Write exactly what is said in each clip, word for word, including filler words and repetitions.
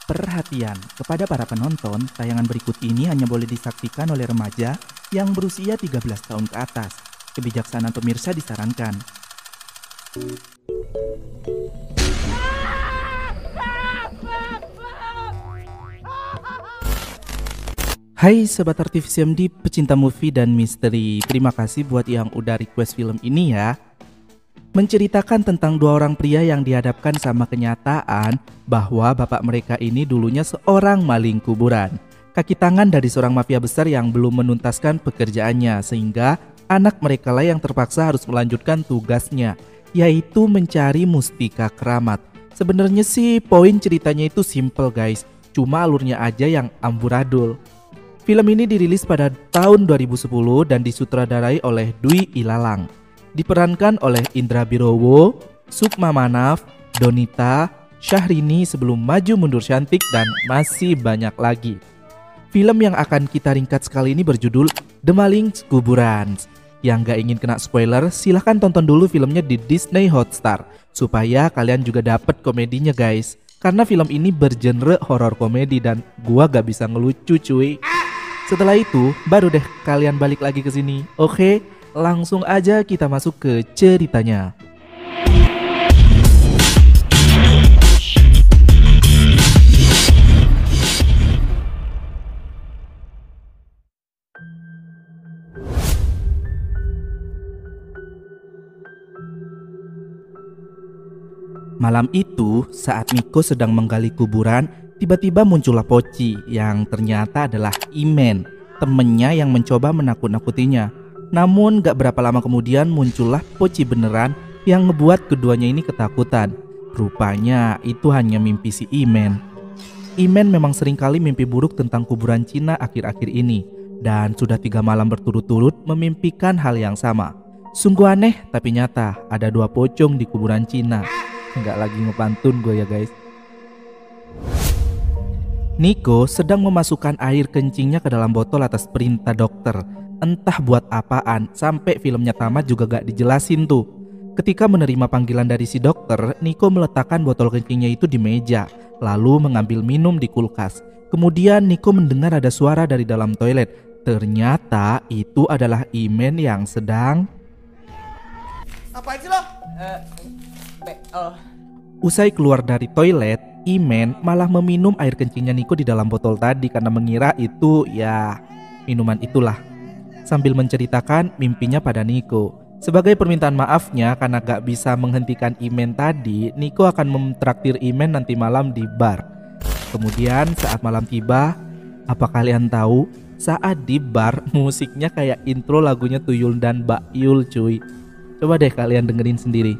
Perhatian kepada para penonton, tayangan berikut ini hanya boleh disaksikan oleh remaja yang berusia tiga belas tahun ke atas. Kebijaksanaan pemirsa disarankan. Hai Sobat R T V C M D, pecinta movie dan misteri. Terima kasih buat yang udah request film ini ya. Menceritakan tentang dua orang pria yang dihadapkan sama kenyataan bahwa bapak mereka ini dulunya seorang maling kuburan. Kaki tangan dari seorang mafia besar yang belum menuntaskan pekerjaannya, sehingga anak mereka lah yang terpaksa harus melanjutkan tugasnya, yaitu mencari mustika keramat. Sebenarnya sih poin ceritanya itu simple guys, cuma alurnya aja yang amburadul. Film ini dirilis pada tahun dua ribu sepuluh dan disutradarai oleh Dwi Ilalang. Diperankan oleh Indra Birowo, Sukma Manaf, Donita, Syahrini sebelum maju mundur cantik, dan masih banyak lagi. Film yang akan kita ringkat sekali ini berjudul The Maling Kuburan. Yang gak ingin kena spoiler, silahkan tonton dulu filmnya di Disney Hotstar supaya kalian juga dapet komedinya guys. Karena film ini bergenre horor komedi dan gua gak bisa ngelucu cuy. Setelah itu baru deh kalian balik lagi ke sini. Oke, langsung aja kita masuk ke ceritanya. Malam itu, saat Niko sedang menggali kuburan, tiba-tiba muncullah Poci yang ternyata adalah Imen, temennya yang mencoba menakut-nakutinya. Namun gak berapa lama kemudian muncullah Poci beneran yang ngebuat keduanya ini ketakutan. Rupanya itu hanya mimpi si Imen. Imen memang seringkali mimpi buruk tentang kuburan Cina akhir-akhir ini, dan sudah tiga malam berturut-turut memimpikan hal yang sama. Sungguh aneh tapi nyata, ada dua pocong di kuburan Cina. Nggak lagi ngepantun gue ya guys. Niko sedang memasukkan air kencingnya ke dalam botol atas perintah dokter. Entah buat apaan, sampai filmnya tamat juga gak dijelasin tuh. Ketika menerima panggilan dari si dokter, Niko meletakkan botol kencingnya itu di meja, lalu mengambil minum di kulkas. Kemudian Niko mendengar ada suara dari dalam toilet. Ternyata itu adalah Imen yang sedang... Ngapain sih lo? Uh, be- oh. Usai keluar dari toilet, Imen malah meminum air kencingnya Niko di dalam botol tadi karena mengira itu ya minuman itulah. Sambil menceritakan mimpinya pada Niko. Sebagai permintaan maafnya karena gak bisa menghentikan Imen tadi, Niko akan mentraktir Imen nanti malam di bar. Kemudian saat malam tiba, apa kalian tahu? Saat di bar musiknya kayak intro lagunya Tuyul dan Mbak Yul cuy. Coba deh kalian dengerin sendiri.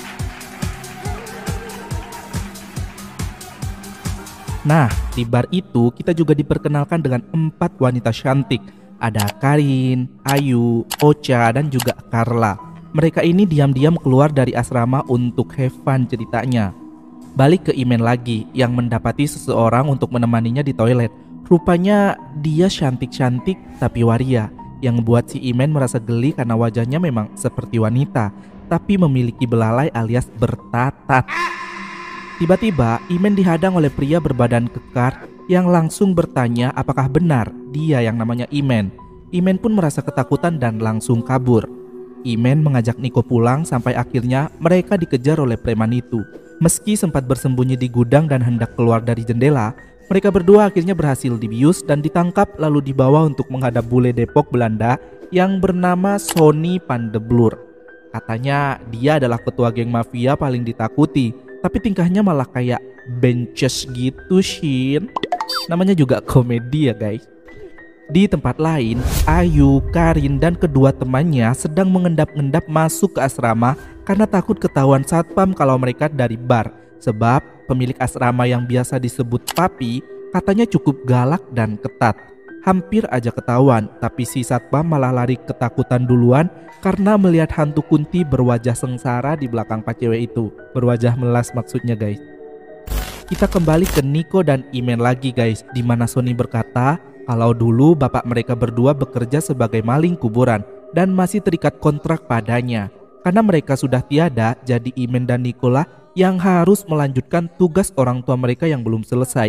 Nah, di bar itu kita juga diperkenalkan dengan empat wanita cantik. Ada Karin, Ayu, Ocha, dan juga Carla. Mereka ini diam-diam keluar dari asrama untuk have fun ceritanya. Balik ke Imen lagi, yang mendapati seseorang untuk menemaninya di toilet. Rupanya dia cantik-cantik tapi waria, yang membuat si Imen merasa geli karena wajahnya memang seperti wanita, tapi memiliki belalai alias bertatat. Tiba-tiba Imen dihadang oleh pria berbadan kekar yang langsung bertanya apakah benar dia yang namanya Imen. Imen pun merasa ketakutan dan langsung kabur. Imen mengajak Niko pulang sampai akhirnya mereka dikejar oleh preman itu. Meski sempat bersembunyi di gudang dan hendak keluar dari jendela, mereka berdua akhirnya berhasil dibius dan ditangkap lalu dibawa untuk menghadap bule Depok Belanda yang bernama Sony Pandeblur. Katanya dia adalah ketua geng mafia paling ditakuti, tapi tingkahnya malah kayak benches gitu Shin. Namanya juga komedi ya guys. Di tempat lain, Ayu, Karin, dan kedua temannya sedang mengendap-endap masuk ke asrama karena takut ketahuan satpam kalau mereka dari bar. Sebab pemilik asrama yang biasa disebut Papi katanya cukup galak dan ketat. Hampir aja ketahuan, tapi si satpam malah lari ketakutan duluan karena melihat hantu Kunti berwajah sengsara di belakang pak cewek itu. Berwajah melas maksudnya guys. Kita kembali ke Niko dan Imen lagi guys, di mana Sony berkata kalau dulu bapak mereka berdua bekerja sebagai maling kuburan dan masih terikat kontrak padanya. Karena mereka sudah tiada, jadi Imen dan Niko lah yang harus melanjutkan tugas orang tua mereka yang belum selesai.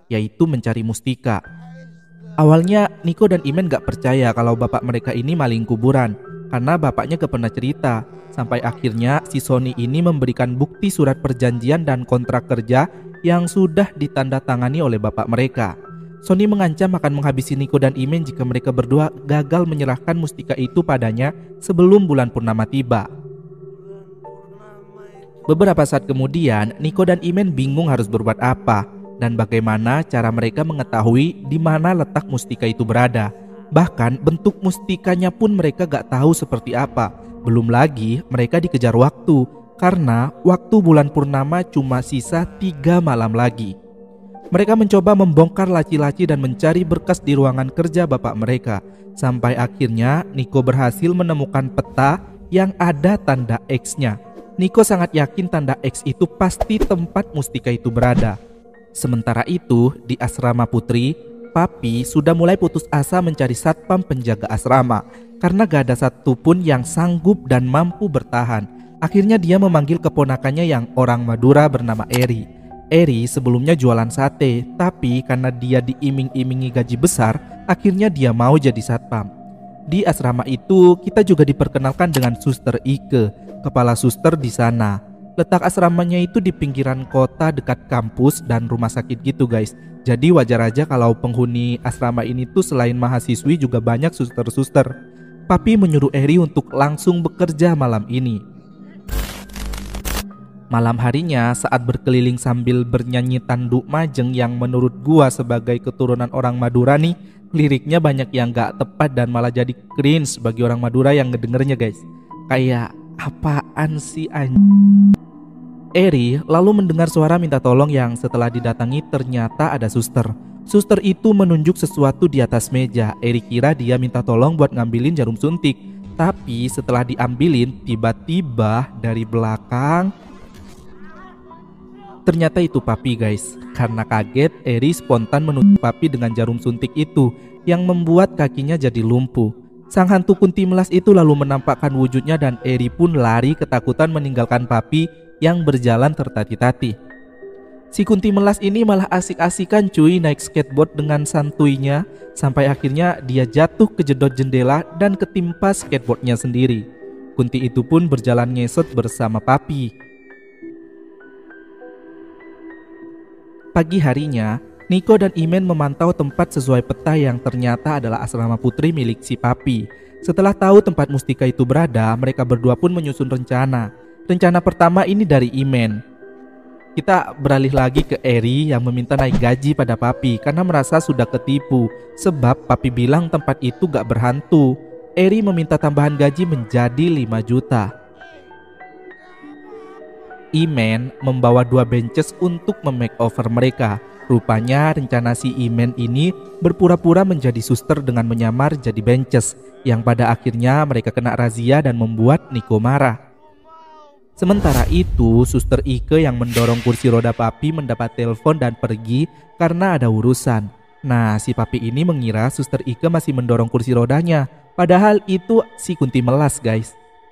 yaitu mencari mustika. Awalnya Niko dan Imen gak percaya kalau bapak mereka ini maling kuburan, karena bapaknya gak pernah cerita. Sampai akhirnya si Sony ini memberikan bukti surat perjanjian dan kontrak kerja yang sudah ditandatangani oleh bapak mereka. Sony mengancam akan menghabisi Niko dan Imen jika mereka berdua gagal menyerahkan mustika itu padanya sebelum bulan purnama tiba. Beberapa saat kemudian, Niko dan Imen bingung harus berbuat apa dan bagaimana cara mereka mengetahui di mana letak mustika itu berada. Bahkan bentuk mustikanya pun mereka gak tahu seperti apa. Belum lagi mereka dikejar waktu, karena waktu bulan purnama cuma sisa tiga malam lagi. Mereka mencoba membongkar laci-laci dan mencari berkas di ruangan kerja bapak mereka. Sampai akhirnya Niko berhasil menemukan peta yang ada tanda X-nya. Niko sangat yakin tanda X itu pasti tempat mustika itu berada. Sementara itu, di asrama putri, Papi sudah mulai putus asa mencari satpam penjaga asrama karena gak ada satupun yang sanggup dan mampu bertahan. Akhirnya dia memanggil keponakannya yang orang Madura bernama Eri. Eri sebelumnya jualan sate, tapi karena dia diiming-imingi gaji besar, akhirnya dia mau jadi satpam. Di asrama itu, kita juga diperkenalkan dengan Suster Ike, kepala suster di sana. Letak asramanya itu di pinggiran kota dekat kampus dan rumah sakit gitu guys. Jadi wajar aja kalau penghuni asrama ini tuh selain mahasiswi juga banyak suster-suster. Papi menyuruh Eri untuk langsung bekerja malam ini. Malam harinya saat berkeliling sambil bernyanyi tanduk majeng yang menurut gua sebagai keturunan orang Madura nih, liriknya banyak yang gak tepat dan malah jadi cringe bagi orang Madura yang ngedengernya guys. Kayak apaan sih anjing. Eri lalu mendengar suara minta tolong yang setelah didatangi ternyata ada suster. Suster itu menunjuk sesuatu di atas meja. Eri kira dia minta tolong buat ngambilin jarum suntik. Tapi setelah diambilin, tiba-tiba dari belakang ternyata itu Papi guys. Karena kaget, Eri spontan menutup Papi dengan jarum suntik itu yang membuat kakinya jadi lumpuh. Sang hantu Kunti Melas itu lalu menampakkan wujudnya dan Eri pun lari ketakutan meninggalkan Papi yang berjalan tertati-tati. Si Kunti Melas ini malah asik-asikan cuy naik skateboard dengan santuinya, sampai akhirnya dia jatuh kejedot jendela dan ketimpa skateboardnya sendiri. Kunti itu pun berjalan ngesot bersama Papi. Pagi harinya, Niko dan Imen memantau tempat sesuai peta yang ternyata adalah asrama putri milik si Papi. Setelah tahu tempat mustika itu berada, mereka berdua pun menyusun rencana. Rencana pertama ini dari Imen. Kita beralih lagi ke Eri yang meminta naik gaji pada Papi karena merasa sudah ketipu. Sebab Papi bilang tempat itu gak berhantu. Eri meminta tambahan gaji menjadi lima juta. Imen membawa dua benches untuk memakeover mereka. Rupanya rencana si Imen ini berpura-pura menjadi suster dengan menyamar jadi benches, yang pada akhirnya mereka kena razia dan membuat Niko marah. Sementara itu, Suster Ike yang mendorong kursi roda Papi mendapat telepon dan pergi karena ada urusan. Nah, si Papi ini mengira Suster Ike masih mendorong kursi rodanya, padahal itu si Kunti Melas guys.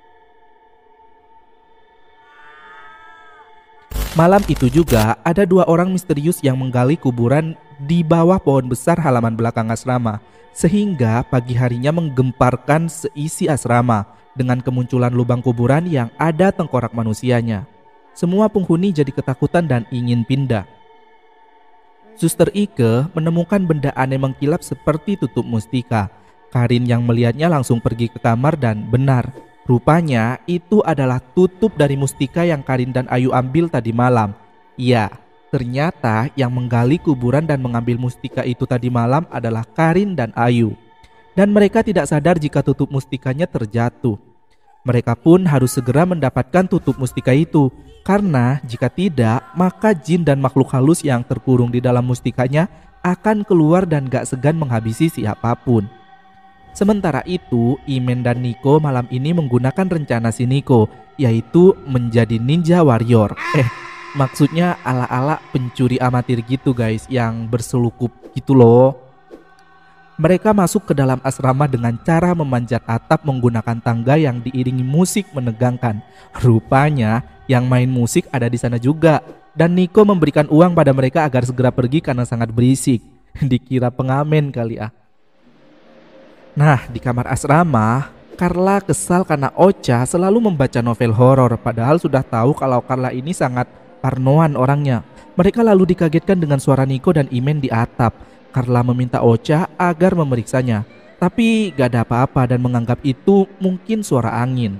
Malam itu juga ada dua orang misterius yang menggali kuburan di bawah pohon besar halaman belakang asrama, sehingga pagi harinya menggemparkan seisi asrama dengan kemunculan lubang kuburan yang ada tengkorak manusianya. Semua penghuni jadi ketakutan dan ingin pindah. Suster Ike menemukan benda aneh mengkilap seperti tutup mustika. Karin yang melihatnya langsung pergi ke kamar dan benar, rupanya itu adalah tutup dari mustika yang Karin dan Ayu ambil tadi malam. Iya, ternyata yang menggali kuburan dan mengambil mustika itu tadi malam adalah Karin dan Ayu. Dan mereka tidak sadar jika tutup mustikanya terjatuh. Mereka pun harus segera mendapatkan tutup mustika itu, karena jika tidak, maka jin dan makhluk halus yang terkurung di dalam mustikanya akan keluar dan gak segan menghabisi siapapun. Sementara itu, Imen dan Niko malam ini menggunakan rencana si Niko, yaitu menjadi ninja warrior. Eh, maksudnya ala-ala pencuri amatir gitu guys, yang berselukup gitu loh. Mereka masuk ke dalam asrama dengan cara memanjat atap menggunakan tangga yang diiringi musik menegangkan. Rupanya Yang main musik ada di sana juga. Dan Nico memberikan uang pada mereka agar segera pergi karena sangat berisik. Dikira pengamen kali ah. Nah, di kamar asrama, Carla kesal karena Ocha selalu membaca novel horor, padahal sudah tahu kalau Carla ini sangat parnoan orangnya. Mereka lalu dikagetkan dengan suara Nico dan Imen di atap. Carla meminta Ocha agar memeriksanya, tapi gak ada apa-apa dan menganggap itu mungkin suara angin.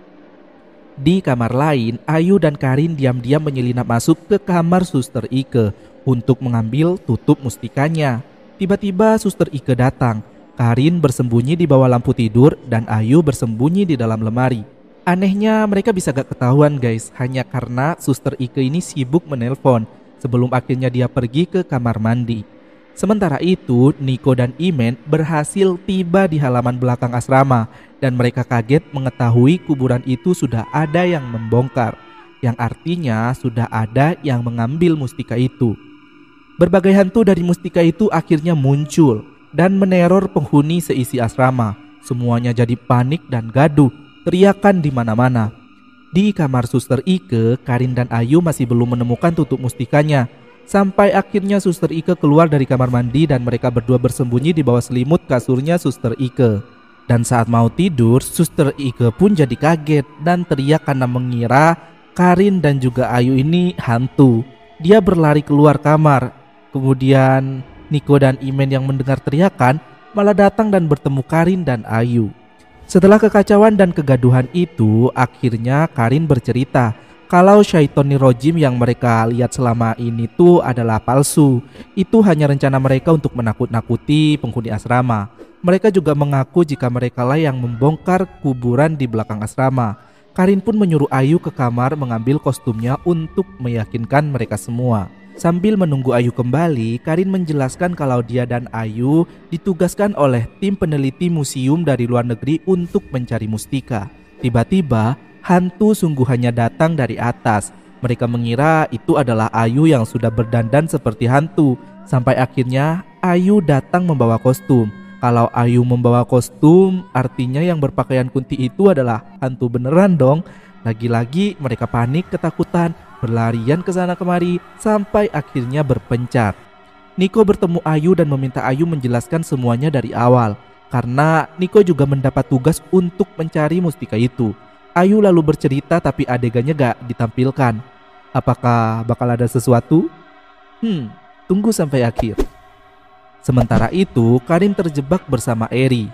Di kamar lain, Ayu dan Karin diam-diam menyelinap masuk ke kamar Suster Ike untuk mengambil tutup mustikanya. Tiba-tiba Suster Ike datang. Karin bersembunyi di bawah lampu tidur dan Ayu bersembunyi di dalam lemari. Anehnya mereka bisa gak ketahuan guys, hanya karena Suster Ike ini sibuk menelpon sebelum akhirnya dia pergi ke kamar mandi. Sementara itu, Nico dan Imen berhasil tiba di halaman belakang asrama dan mereka kaget mengetahui kuburan itu sudah ada yang membongkar, yang artinya sudah ada yang mengambil mustika itu. Berbagai hantu dari mustika itu akhirnya muncul dan meneror penghuni seisi asrama. Semuanya jadi panik dan gaduh, teriakan di mana-mana. Di kamar Suster Ike, Karin dan Ayu masih belum menemukan tutup mustikanya. Sampai akhirnya Suster Ike keluar dari kamar mandi dan mereka berdua bersembunyi di bawah selimut kasurnya Suster Ike. Dan saat mau tidur, Suster Ike pun jadi kaget dan teriak karena mengira Karin dan juga Ayu ini hantu. Dia berlari keluar kamar. Kemudian Nico dan Imen yang mendengar teriakan malah datang dan bertemu Karin dan Ayu. Setelah kekacauan dan kegaduhan itu, akhirnya Karin bercerita kalau Syaitoni Rojim yang mereka lihat selama ini tuh adalah palsu. Itu hanya rencana mereka untuk menakut-nakuti penghuni asrama. Mereka juga mengaku jika mereka lah yang membongkar kuburan di belakang asrama. Karin pun menyuruh Ayu ke kamar mengambil kostumnya untuk meyakinkan mereka semua. Sambil menunggu Ayu kembali, Karin menjelaskan kalau dia dan Ayu ditugaskan oleh tim peneliti museum dari luar negeri untuk mencari mustika. Tiba-tiba hantu sungguhannya datang dari atas. Mereka mengira itu adalah Ayu yang sudah berdandan seperti hantu. Sampai akhirnya Ayu datang membawa kostum. Kalau Ayu membawa kostum, artinya yang berpakaian kunti itu adalah hantu beneran dong. Lagi-lagi mereka panik ketakutan, berlarian ke sana kemari sampai akhirnya berpencar. Nico bertemu Ayu dan meminta Ayu menjelaskan semuanya dari awal, karena Nico juga mendapat tugas untuk mencari mustika itu. Ayu lalu bercerita tapi adegannya gak ditampilkan. Apakah bakal ada sesuatu? Hmm, tunggu sampai akhir. Sementara itu, Karin terjebak bersama Eri.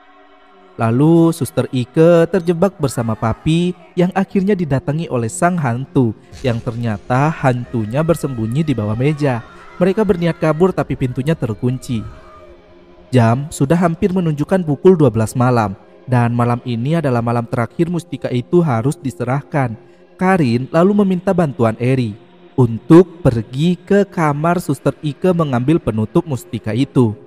Lalu Suster Ike terjebak bersama Papi yang akhirnya didatangi oleh sang hantu, yang ternyata hantunya bersembunyi di bawah meja. Mereka berniat kabur tapi pintunya terkunci. Jam sudah hampir menunjukkan pukul dua belas malam. Dan malam ini adalah malam terakhir mustika itu harus diserahkan. Karin lalu meminta bantuan Eri untuk pergi ke kamar Suster Ike mengambil penutup mustika itu.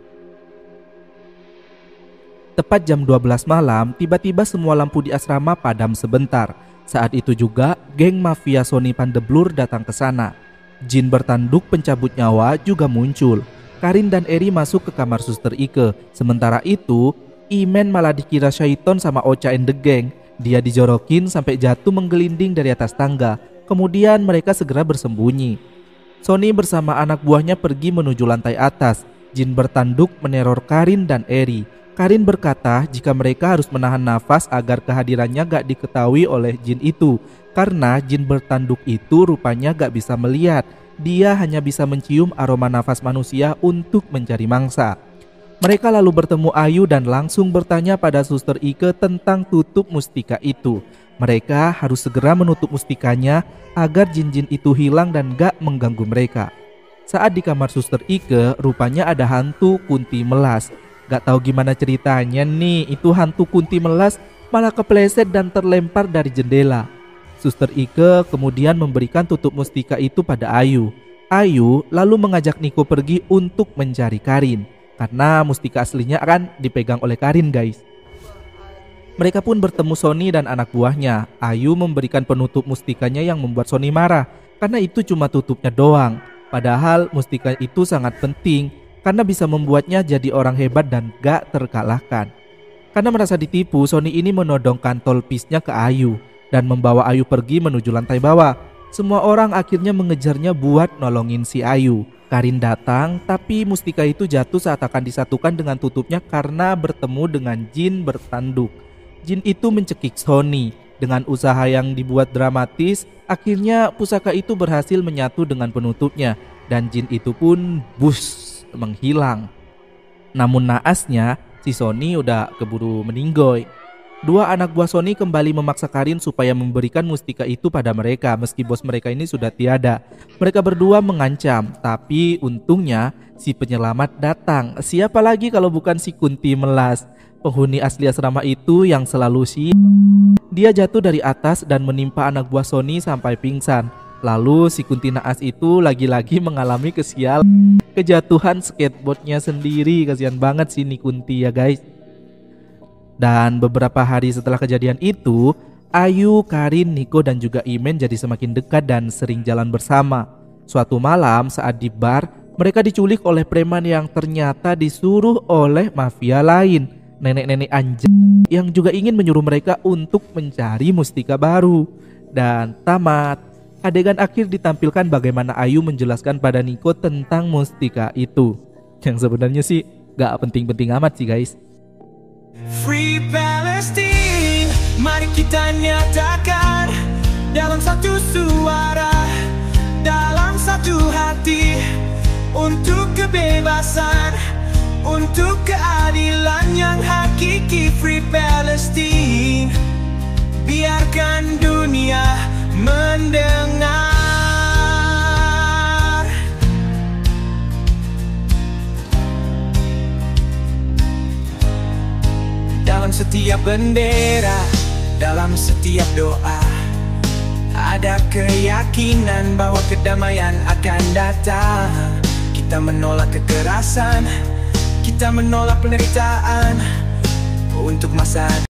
Tepat jam dua belas malam, tiba-tiba semua lampu di asrama padam sebentar. Saat itu juga geng mafia Sony Pandeblur datang ke sana. Jin bertanduk pencabut nyawa juga muncul. Karin dan Eri masuk ke kamar Suster Ike. Sementara itu Imen malah dikira syaiton sama Ocha and the Gang. Dia dijorokin sampai jatuh menggelinding dari atas tangga. Kemudian mereka segera bersembunyi. Sony bersama anak buahnya pergi menuju lantai atas. Jin bertanduk meneror Karin dan Eri. Karin berkata jika mereka harus menahan nafas agar kehadirannya gak diketahui oleh jin itu. Karena jin bertanduk itu rupanya gak bisa melihat. Dia hanya bisa mencium aroma nafas manusia untuk mencari mangsa. Mereka lalu bertemu Ayu dan langsung bertanya pada Suster Ike tentang tutup mustika itu. Mereka harus segera menutup mustikanya agar jin-jin itu hilang dan gak mengganggu mereka. Saat di kamar Suster Ike, rupanya ada hantu kunti melas. Gak tahu gimana ceritanya nih, itu hantu kunti melas malah kepleset dan terlempar dari jendela. Suster Ike kemudian memberikan tutup mustika itu pada Ayu. Ayu lalu mengajak Nico pergi untuk mencari Karin. Karena mustika aslinya akan dipegang oleh Karin guys. Mereka pun bertemu Sony dan anak buahnya. Ayu memberikan penutup mustikanya yang membuat Sony marah, karena itu cuma tutupnya doang. Padahal mustika itu sangat penting, karena bisa membuatnya jadi orang hebat dan gak terkalahkan. Karena merasa ditipu, Sony ini menodongkan tolpisnya ke Ayu. dan membawa Ayu pergi menuju lantai bawah. Semua orang akhirnya mengejarnya buat nolongin si Ayu. Karin datang, tapi mustika itu jatuh saat akan disatukan dengan tutupnya karena bertemu dengan jin bertanduk. Jin itu mencekik Sony. Dengan usaha yang dibuat dramatis, akhirnya pusaka itu berhasil menyatu dengan penutupnya, dan jin itu pun bus menghilang. Namun naasnya, si Sony udah keburu meninggoy. Dua anak buah Sony kembali memaksa Karin supaya memberikan mustika itu pada mereka meski bos mereka ini sudah tiada. Mereka berdua mengancam, tapi untungnya si penyelamat datang. Siapa lagi kalau bukan si Kunti Melas, penghuni asli asrama itu yang selalu si. Dia jatuh dari atas dan menimpa anak buah Sony sampai pingsan. Lalu si Kunti naas itu lagi-lagi mengalami kesial kejatuhan skateboardnya sendiri. Kasihan banget sih nih Kunti ya guys. Dan beberapa hari setelah kejadian itu, Ayu, Karin, Niko dan juga Imen jadi semakin dekat dan sering jalan bersama. Suatu malam saat di bar, mereka diculik oleh preman yang ternyata disuruh oleh mafia lain, nenek-nenek anjing yang juga ingin menyuruh mereka untuk mencari mustika baru. Dan tamat. Adegan akhir ditampilkan bagaimana Ayu menjelaskan pada Niko tentang mustika itu, yang sebenarnya sih gak penting-penting amat sih guys. Free Palestine, mari kita nyatakan dalam satu suara, dalam satu hati, untuk kebebasan, untuk keadilan yang hakiki. Free Palestine, biarkan dunia mendengar. Dalam setiap bendera, dalam setiap doa, ada keyakinan bahwa kedamaian akan datang. Kita menolak kekerasan, kita menolak penderitaan untuk masa